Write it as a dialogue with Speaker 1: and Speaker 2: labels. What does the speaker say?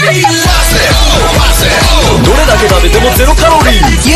Speaker 1: どれだけ食べてもゼロカロリー。